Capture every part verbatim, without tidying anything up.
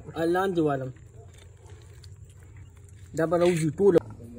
अल्लाह जुवालम डबल औजी टूल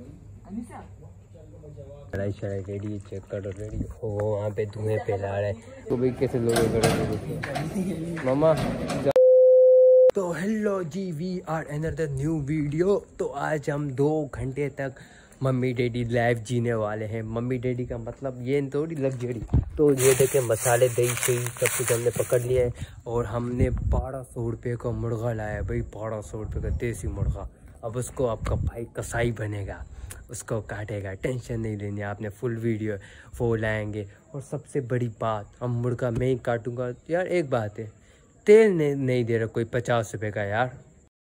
लड़ाई शड़ाई रेडी चेक करो रेडी। ओ वहाँ पे धुएं फैला रहा है तो भाई कैसे लोग करोगे मामा। तो hello ji, we are another new video. तो आज हम दो घंटे तक मम्मी डैडी लाइव जीने वाले हैं। मम्मी डैडी का मतलब ये थोड़ी लग्जरी। तो ये देखे मसाले दही शही सब कुछ हमने पकड़ लिया है और हमने बारह सौ रुपये का मुर्गा लाया है भाई, बारह सौ रुपये का देसी मुर्गा। अब उसको आपका भाई कसाई बनेगा, उसको काटेगा, टेंशन नहीं लेनी आपने, फुल वीडियो वो लाएंगे। और सबसे बड़ी बात, हम मुर्गा मैं ही काटूंगा यार। एक बात है, तेल नहीं, नहीं दे रहा कोई पचास रुपए का यार,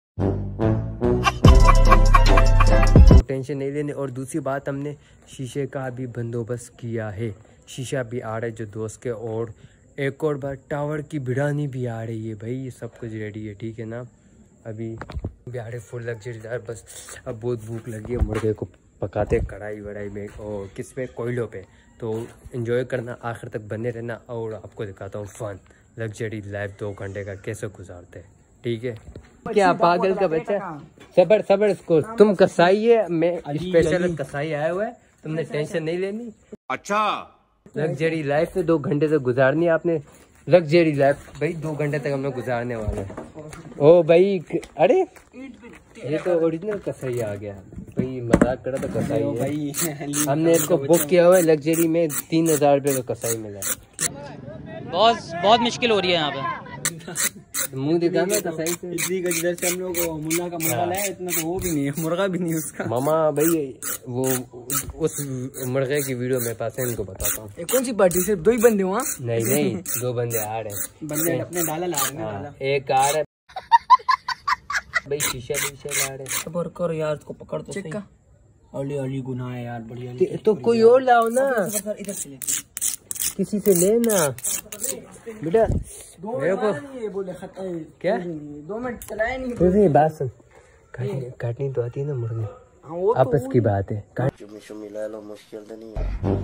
टेंशन नहीं लेने। और दूसरी बात, हमने शीशे का भी बंदोबस्त किया है, शीशा भी आ रहा है जो दोस्त के, और एक और बार टावर की बिड़ानी भी आ रही है भाई। ये सब कुछ रेडी है, ठीक है ना। अभी भी आ रहे फुल लग्जरीदार। बस अब बहुत भूख लगी है, मुर्गे को पकाते कढ़ाई वढ़ाई में और किस पे, कोयलों पे। तो एंजॉय करना, आखिर तक बने रहना और आपको दिखाता हूँ फन लग्जरी लाइफ दो घंटे का कैसे गुजारते हैं, ठीक है। क्या पागल का बच्चा, सबर सबर इसको, तुम कसाई है, मैं स्पेशल कसाई आया हुआ है, तुमने टेंशन नहीं लेनी। अच्छा लग्जरी लाइफ में दो घंटे तक गुजारनी है आपने, लग्जरी लाइफ भाई दो घंटे तक हम लोग गुजारने वाले हैं। ओ भाई, अरे ये तो ओरिजिनल कसाई आ गया भाई, मजाक करा तो कसाई है भाई। हमने इसको बुक किया हुआ है लग्जरी में, तीन हजार रुपये का कसाई मिला है। बहुत बहुत मुश्किल हो रही है यहाँ पे, मुंह दिखाना कसाई से। इतनी गजदर से हम लोग मुर्गा का मुर्गा लाया, इतना तो वो भी नहीं है, मुर्गा भी नहीं उसका। मामा भाई वो उस मुर्गे की वीडियो मेरे पास है, इनको बताता हूँ। कौन सी पार्टी, सिर्फ दो ही बंदे वहाँ? नहीं नहीं, दो बंदे आ रहे हैं, बंदे अपने डाला ला रहे हैं। एक आ रहा है भाई, शीशा शीशा ला रहे हैं। सबर करो यार, इसको पकड़ तो सही। अली अली गुनाह है यार, बढ़िया। तो कोई और लाओ ना, इधर से ले, किसी से लेना बेटा। मेरे को बोले क्या दो मिनट चलाए नहीं, तुझे बात सुन, काटनी काटनी तो आती है ना मुर्गे, आपस की बात है। चुमी चुमी ला लो, मुश्किल तो नहीं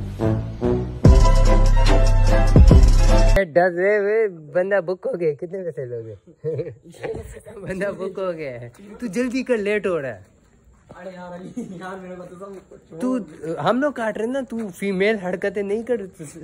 है। दस वे बंदा बुक हो गया, कितने पैसे लोगे? बंदा बुक हो गया है, तू जल्दी कर, लेट हो रहा है। अरे यार अली यार मेरे को तो तू, हम लोग काट रहे ना, तू फीमेल हरकतें नहीं कर।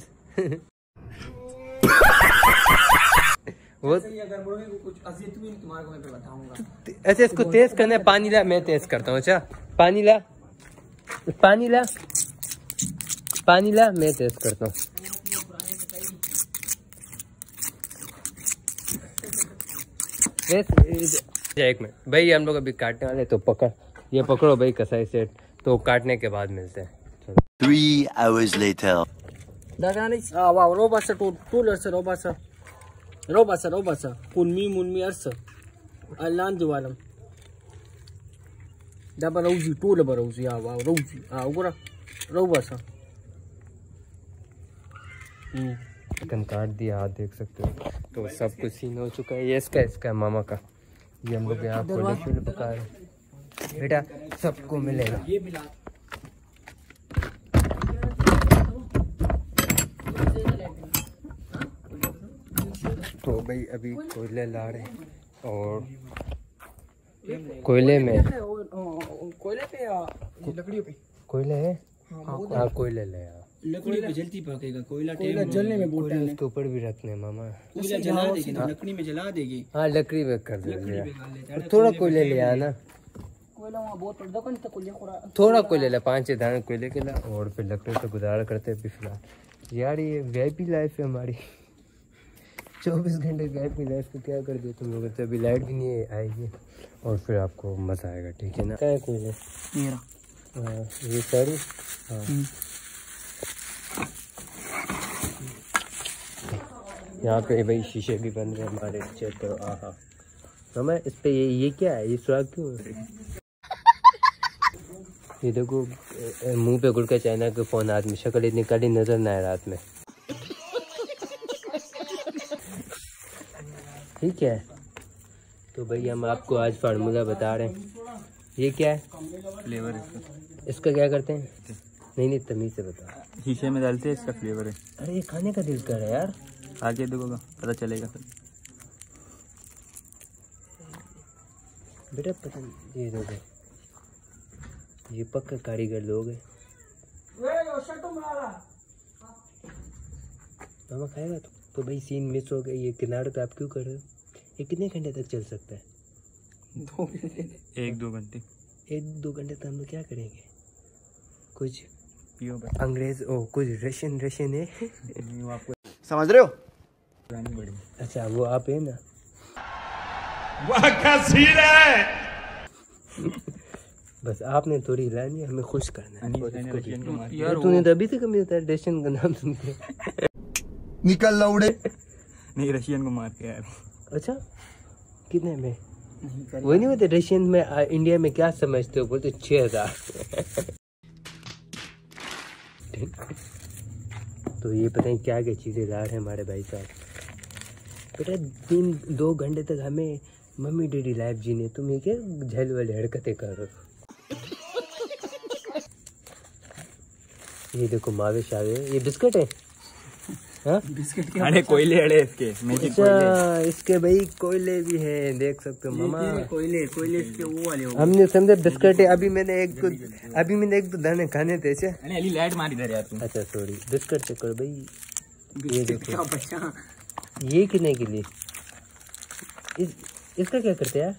वो अगर मुर्गे को कुछ अज़ियत हुई तुम्हारे को मैं बताऊंगा। ऐसे इसको तेज करना है। पानी ला, मैं तेज करता हूँ। अच्छा पानी ला, पानी ला, पानी ला, मैं तेज करता हूँ। एक मिनट भाई, हम लोग अभी काटने वाले, तो पकड़, ये पकड़ो भाई कसाई सेट, तो काटने के बाद मिलते हैं। Three hours later. दादा नहीं आ वाह, रोबा से टू टूलर से रोबा से रोबा से रोबा से कुनमी मुनमी अर्स अल्लाह जुवालम डबल औजी टूल बरोजी आ वाह रोजी आ उगरा रोबा से चिकन काट दिया, हाथ देख सकते हो। तो सब कुछ सीन हो चुका है। ये इसका इसका मामा का, ये हम लोग यहाँ कोले शोले पका रहे हैं बेटा, सबको मिलेगा। ये मिला तो भाई अभी कोयले ला रहे हैं, और कोयले में कोयले पे या लकड़ियों पे? कोयले है, हाँ कोयले ले आ, लकड़ी पे जल्दी पकेगा कोयला, कोयला जलने में बहुत टाइम है। उसके ऊपर भी रखने हैं मामा, कोयला जला देगी ना, लकड़ी में जला देगी। हाँ लकड़ी में कर देंगे, थोड़ा कोयले ले आना, कोयला वहाँ बहुत पड़ता है, तो कोयले थोड़ा कोयले ला, पाँच छः दाने कोयले के ला, और फिर लकड़ी से गुजारा करते हैं अभी फिलहाल। यार ये वीआईपी लाइफ है हमारी, चौबीस घंटे वीआईपी लाइफ को क्या कर दिया तुम लोगों से। अभी लाइट भी नहीं आएगी और फिर आपको मजा आएगा, ठीक है ना। क्या है कोयले मेरा, हाँ ये सारी, हाँ यहाँ पे भाई शीशे भी बन रहे हमारे, चेक करो। हाँ हाँ हमें इस पे ये ये क्या है, ये सुराग क्यों है? ये देखो मुंह पे गुड़ का चाइना के फोन, हाथ में शक्ल इतनी काली नजर ना है रात में, ठीक है। तो भाई हम आपको आज फार्मूला बता रहे हैं। ये क्या है फ्लेवर इसका, इसका क्या करते हैं? नहीं नहीं तमीज से बता। शीशे में डालते हैं, इसका फ्लेवर है। अरे ये खाने का दिल कर रहा है यार, आगे देखोगा पता चलेगा फिर। बेटा पता नहीं, ये देखो ये पक्का कारीगर लोग है। मामा खाएगा तो, तो भाई सीन मिस हो गया। ये किनारे पे आप क्यों कर रहे हो? ये कितने घंटे तक चल सकता है? दो एक दो घंटे एक दो घंटे तक हम लोग क्या करेंगे? कुछ पियो अंग्रेज ओ कुछ रशियन रशियन है वो आपको समझ रहे हो? अच्छा वो आप है ना। वाह क्या सीन है। बस आपने थोड़ी हिलानी है, हमें खुश करना है। रशियन को मार यार तूने तो अभी तक कमी होता है रशियन का नाम सुन के। निकल लौड़े। नहीं रशियन को मार के यार। अच्छा कितने में? वही नहीं होते रशियन में आ, इंडिया में क्या समझते हो? बोलते छह हजार। तो ये पता नहीं क्या क्या चीजें ला रहे हैं हमारे भाई साहब। बेटा तीन दो घंटे तक हमें मम्मी डैडी लाइफ जीने, तुम ये क्या झल वाली हरकतें कर रहे हो? ये देखो मावे शावे, ये बिस्किट है। हाँ बिस्किट के अरे कोयले अड़े इसके मैजिक अच्छा कोयले। इसके भाई कोयले भी हैं, देख सकते हो मामा। कोयले कोयले इसके वो वाले हो। हमने समझे बिस्किट है। अभी मैंने एक तो अभी मैंने एक तो दाने खाने थे। अच्छा अरे अली लाइट मार इधर यार तू। अच्छा सॉरी बिस्किट चक्कर भाई। ये देखो बच्चा ये कितने के लिए? इस इसका क्या करते हैं यार?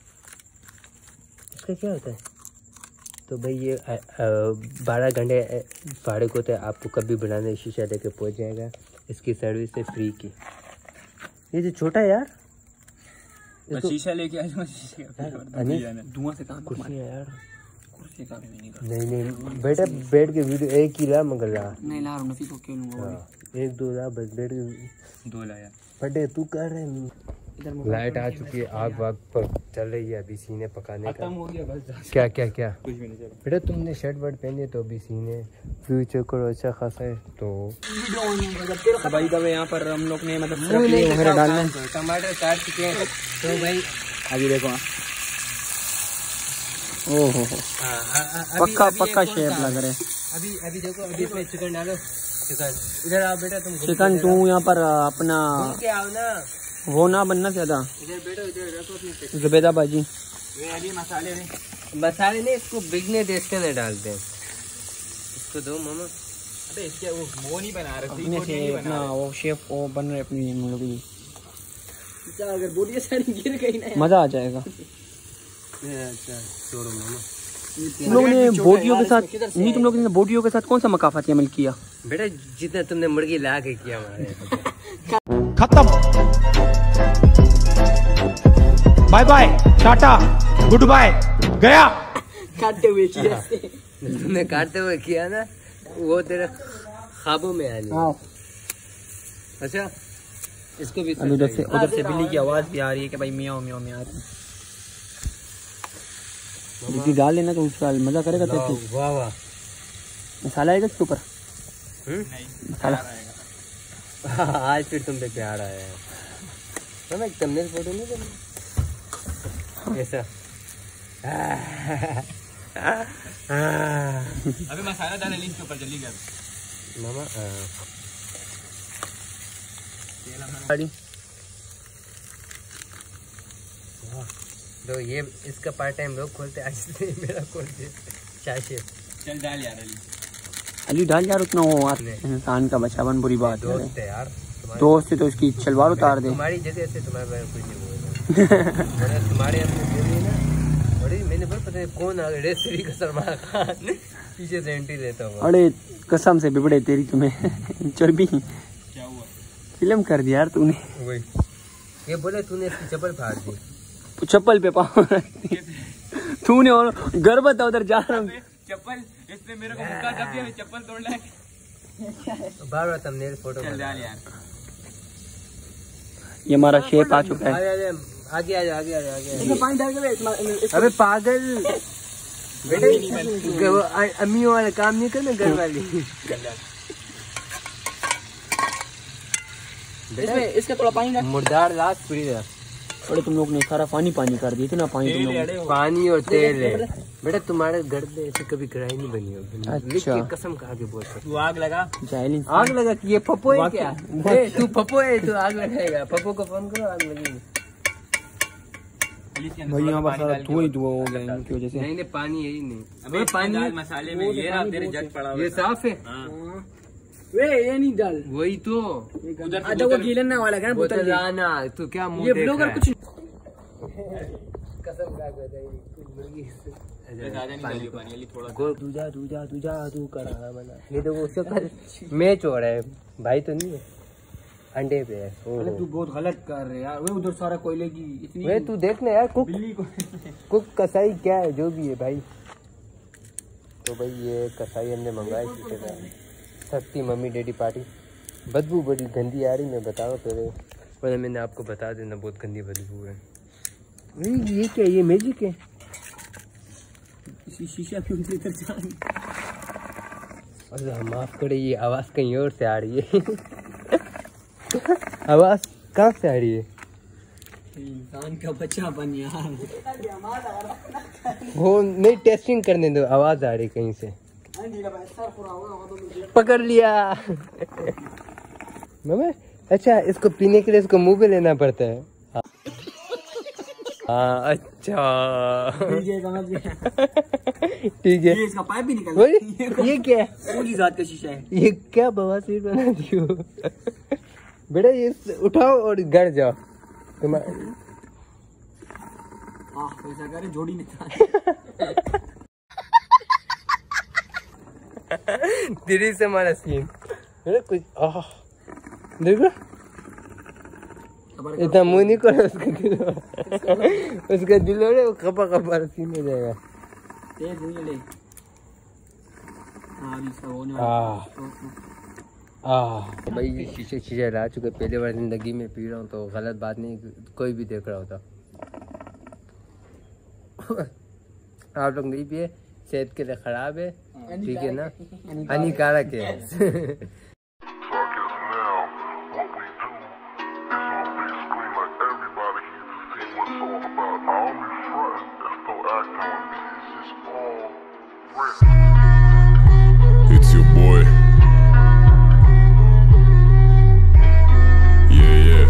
इसका क्या होता है? तो भाई ये बारह घंटे भाड़े को तो आपको कभी बनाने शीशा लेके पहुंच जाएगा। इसकी सर्विस है फ्री की। ये जो छोटा है यार इसको शीशा लेके आ जाओ। शीशे का धुआं से काम कुर्सियाँ यार। कुर्सी का भी नहीं नहीं नहीं बेटा बैठ के वीडियो एक ही ला मगर ला नहीं ला रहा नफी को क्यों लूंगा एक दो ला बस बैठ के दो लाया बटे तू कर रहे हैं। लाइट आ चुकी है, आग वाग पर चल रही है अभी सीने पकाने का। हो गया बस क्या क्या क्या कुछ भी नहीं चला। बेटा तुमने शर्ट वर्ट पहनी है तो अभी सीने फ्यूचर करो अच्छा खासा है तो भाई का यहाँ पर हम लोग ने मतलब वगैरह डालना टमाटर काट चुके हैं तो भाई अभी देखो ओहो पक्का पक्का शेप लग रहा है। अभी अभी देखो अभी इसमें चिकन डालो। चिकन इधर आओ बेटा तुम चिकन तू यहाँ पर अपना के आओ ना वो ना बनना चाहता इधर बैठो इधर रखो अपनी जुबेदा बाजी मसाले नहीं मसाले नहीं इसको बिगने दे इसके अंदर डालते हैं इसको दो मामा। अबे इसके वो वो नहीं बना रहे अपने से अपना वो शेफ वो बन रहे अपनी लोग अगर बोटियां सारी गिर गई ना मजा आ जाएगा। अच्छा छोड़ो मामा। तुम लोगों ने बोटियों के साथ नहीं तुम लोगों ने बोटियों के साथ कौन सा मकाफाती अमल किया? बेटा जितना तुमने मुर्गी ला के किया हमारे खत्म। Bye bye tata goodbye गया। काटते हुए किया तुमने काटते हुए किया ना वो तेरे ख्वाबों में आनी। अच्छा इसको भी उधर से उधर से बिल्ली की आवाज भी आ रही है कि भाई मियाओ मियाओ मियाओ। बिल्ली डाल लेना तो उसका मजा करेगा। तो वाह वाह मसाला आएगा इसके ऊपर मसाला आज फिर तुम पे प्यार आया है। मैं तुमने फोटो नहीं करनी ऐसा। अभी मसाला डाल ली इसके ऊपर जल्दी कर मामा। तो ये इसका पार्ट टाइम लोग खोलते आज मेरा खोलते चाचे। चल डाल यार अली अली डाल यार उतना वो इंसान का बचावन बुरी बात है दोस्त है यार दोस्त है तो उसकी सलवार उतार दे। तुम्हारी जगह से तुम्हारे बारे में कुछ नहीं बोलना। तुम्हारे हमने बोली ना बड़ी मैंने बोला पता नहीं कौन आ गया रेसिपी का सलमान खान पीछे से एंट्री लेता हूँ। अरे कसम से बिबड़े तेरी तुम्हें चर्बी क्या हुआ फिल्म कर दिया यार तूने। वही ये बोले तूने इसकी चप्पल फाड़ दी चप्पल पे पाँव तूने और घर बता उधर जा रहा हूँ चप्पल इसने मेरे को मुक्का दब दिया चप्पल तोड़ लाए बार बार तुमने फोटो डाल यार। ये हमारा शेप आ चुका है। आगे आगे आगे आगे आगे पानी डाल के अबे पागल बेटा अम्मी वाला काम नहीं करना घर वाली। इसमें इसका थोड़ा पानी डाल मुर्दार लाश पूरी तरह। अरे तुम लोग ने सारा पानी पानी कर दिया इतना पानी तुम लोग पानी और तेल है बेटा तुम्हारे घर में ऐसे कभी कढ़ाई नहीं बनी होगी। अच्छा कसम खा के बोल तू आग लगा जाहिल आग लगा कि ये पप्पो है क्या? तू पप्पो है तू आग लगाएगा। पप्पो को फोन करो आग लगेगी। भाई यहाँ पर सारा धुआं ही धुआं हो गया इनकी वजह से। नहीं नहीं पानी है ही नहीं। अबे पानी मसाले में ये रहा तेरे जग पड़ा हुआ ये साफ है। वे ये नहीं डाल वही तो उधर आधा वो गीलना वाला है ना बोतल लाना तो क्या मुंह ये देख ब्लॉगर रहा है? कुछ कसम खा के बताइए दूजा दूजा दूजा तू करा बना ये तो वो कर मैच हो रहा है भाई तो नहीं है अंडे पे है। अरे तू बहुत गलत कर रहे यार। वे उधर सारा कोयले की इतनी वे तू देखना यार कुक बिल्ली को कुक कसाई क्या है जो भी है भाई। तो भाई ये कसाई हमने मंगाई थी सस्ती मम्मी डैडी पार्टी। बदबू बड़ी गंदी आ रही मैं बताऊँ पहले पहले मैंने आपको बता देना बहुत गंदी बदबू है। नहीं ये क्या ये मैजिक है इसी शीशा में उनसे इधर जान। अरे माफ करे ये आवाज कहीं और से आ रही है। आवाज कहाँ से आ रही है? इंसान का बच्चा बन यार। वो नहीं टेस्टिंग करने दो आवाज आ रही कहीं से। पकड़ लिया मम्मी। अच्छा इसको पीने के लिए इसको मुंह पे लेना पड़ता है। हाँ अच्छा ठीक है। ये इसका पाइप भी निकल ये, ये क्या है? पूरी जात का शीशा है। ये क्या बवासीर बना दियो बेटा ये उठाओ और घर जाओ तुम्हारे। हाँ ऐसा करे जोड़ी निकाल। दिल्ली से हमारा सीन कुछ आह देखो इतना मुंह नहीं करो उसका उसका दिल हो रहा है वो कपा कपा सीन हो जाएगा। तेज हुई ले। हाँ अभी सब होने आह वाला। आह भाई शीशे शीशे ला चुके पहले बार जिंदगी में पी रहा हूँ तो गलत बात नहीं कोई भी देख रहा होता। आप लोग नहीं पिए सेहत के लिए खराब है ठीक है ना हानिकारक है। It's your boy. Yeah, yeah.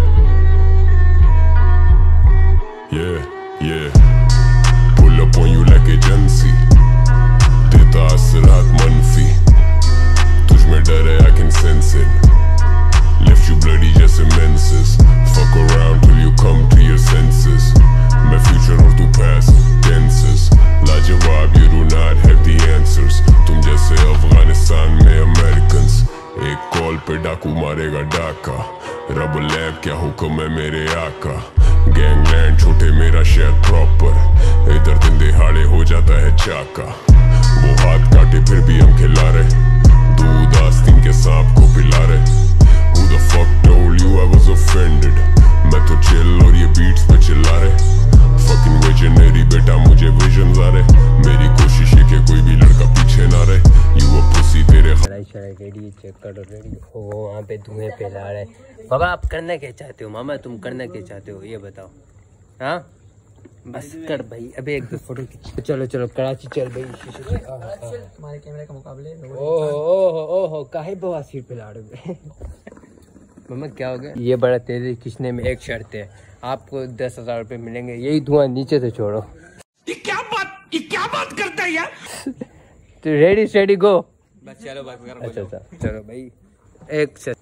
Yeah, yeah. Pull up on you like agency. देता असरात मनफी तुझ में डर है I can sense it. Left you bloody just menses. Fuck around till you come to your senses. मैं future और तू past tenses. लाजवाब you do not have the answers. तुम जैसे अफगानिस्तान में अमेरिकन्स एक कॉल पे डाकू मारेगा डाका। रब लैब क्या हुक्म है मेरे आका। गैंगलैंड छोटे मेरा शहर प्रॉपर इधर दिन दिहाड़े हो जाता है चाका। वो हाथ काटे फिर भी हम खिला रहे दूध आस्तीन के सांप को पिला रहे। Who the fuck told you I was offended? मैं तो चिल और ये बीट्स पे चिल्ला रहे। Fucking visionary बेटा मुझे विजन्स आ रहे। मेरी कोशिश है कि कोई भी लड़का पीछे ना रहे। You a pussy तेरे शराई शराई रेडी चेक करो रेडी हो वहाँ पे धुएं फैला रहे। बाबा आप करना क्या चाहते हो मामा तुम करना क्या चाहते हो ये बताओ। हाँ बस कर भाई अबे एक दो फोटो खींच। चलो चलो कराची चल भाई। हमारे कैमरे का मुकाबले ओहो ओहो ओहो काहे बवासीर पे लाड़ गए। मम्मा क्या हो गया? ये बड़ा तेजी खींचने में एक शर्त है आपको दस हजार रुपये मिलेंगे यही धुआं नीचे से छोड़ो। ये क्या बात ये क्या बात करता है यार। तो रेडी स्टेडी गो। बस चलो बस कर। अच्छा अच्छा चलो भाई एक से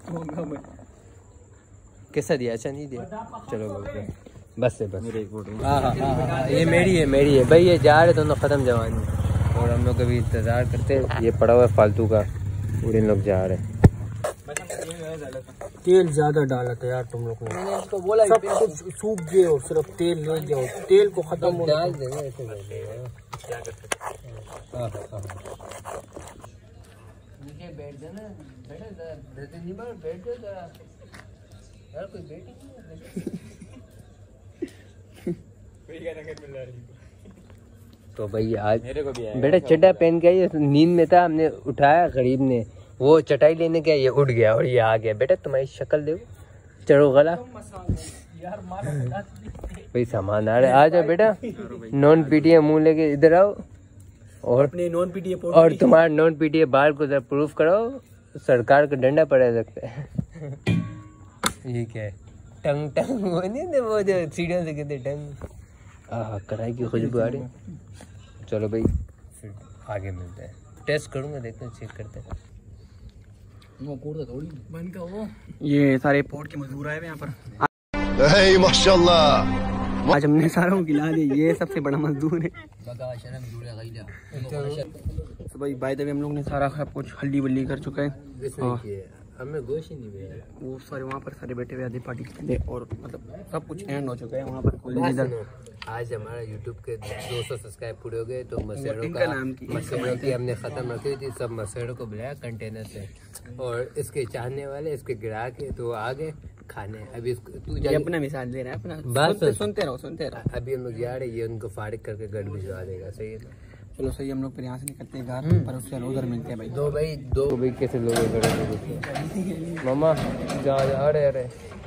कैसा दिया अच्छा नहीं दिया चलो बस से बस। हाँ हाँ हाँ ये मेरी है मेरी है भाई ये जा रहे दोनों खत्म जवानी और हम लोग अभी इंतजार करते हैं। ये पड़ा हुआ है फालतू का पूरे लोग जा रहे हैं। तेल ज्यादा डाला था यार तुम लोग ने। मैंने इसको बोला सब कुछ सूख गए हो सिर्फ तेल ले जाओ तेल को खत्म हो डाल देना ऐसे कर देना। क्या कर सकते हाँ हाँ नीचे बैठ जाना बेटा दस दिन बाद बैठ जाओ जरा यार कोई बैठ ही नहीं। तो भाई आज बेटा चड्डा पहन के आई नींद में था हमने उठाया गरीब ने वो चटाई लेने गया ये उठ गया और ये आ गया। बेटा तुम्हारी शक्ल देखो चढ़ो गला भाई सामान आ रहा है आ जाओ बेटा नॉन पीटीए मुंह लेके इधर आओ और अपने नॉन पीटीए और तुम्हारा नॉन पीटीए बाल को जरा प्रूफ कराओ सरकार का डंडा पड़ा सकता है। ये क्या है टंग टंग वो नहीं वो जो सीढ़ियों से कहते टंग हाँ कढ़ाई की खुशबू आ रही। चलो भाई फिर आगे मिलते हैं। टेस्ट करूँगा, देखते हैं, चेक करते हैं। ये सारे पोर्ट के मजदूर आए हुए यहाँ पर। Hey, mashallah. आज हमने सारों को खिला दिया। ये सबसे बड़ा मजदूर है। तो भाई बाय द वे हम लोग ने सारा सब कुछ हल्दी वल्दी कर चुका है। हमें गोश्त ही नहीं मिला। वो सारे वहाँ पर सारे बैठे हुए आधे पार्टी के और मतलब सब कुछ एंड हो चुका है वहाँ पर। कोई आज हमारा यूट्यूब के दो सौ सब्सक्राइब पूरे हो गए, तो मसेड़ों इनका का नाम की मसेड़ों की हमने ख़त्म रखी थी। सब मसेड़ों को बुलाया कंटेनर से, और इसके चाहने वाले, इसके ग्राहक है, तो आ गए खाने। अभी तू ये अपना मिसाल दे रहा है अपना। बात सुनते, सुनते रहो सुनते रहो। अभी हम लोग जा रहे, ये उनको फारिग करके गढ़ भिजवा देगा। सही है ना? चलो सही, हम लोग फिर यहाँ से निकलते हैं घर पर, उससे उधर मिलते हैं भाई। दो भाई दो भाई कैसे लोग खड़े मामा जा जा। अरे अरे